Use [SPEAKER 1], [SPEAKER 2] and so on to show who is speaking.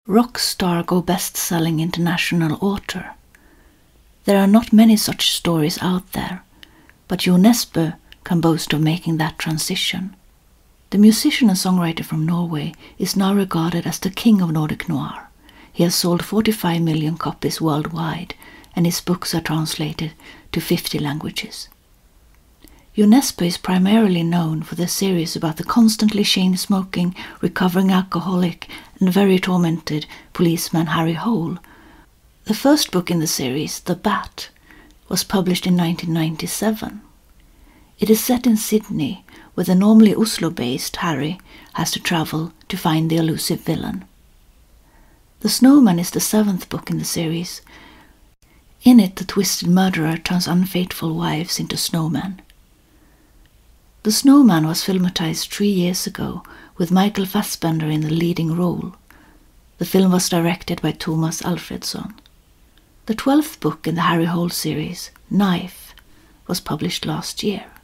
[SPEAKER 1] rock star go best-selling international author. There are not many such stories out there, but Nesbø can boast of making that transition. The musician and songwriter from Norway is now regarded as the king of Nordic Noir. He has sold 45 million copies worldwide, and his books are translated to 50 languages. Nesbø is primarily known for the series about the constantly chain-smoking, recovering alcoholic and very tormented policeman Harry Hole. The first book in the series, The Bat, was published in 1997. It is set in Sydney, where the normally Oslo-based Harry has to travel to find the elusive villain. The Snowman is the 7th book in the series. In it, the twisted murderer turns unfaithful wives into snowmen. The Snowman was filmatized 3 years ago, with Michael Fassbender in the leading role. The film was directed by Thomas Alfredsson. The 12th book in the Harry Hole series, Knife, was published last year.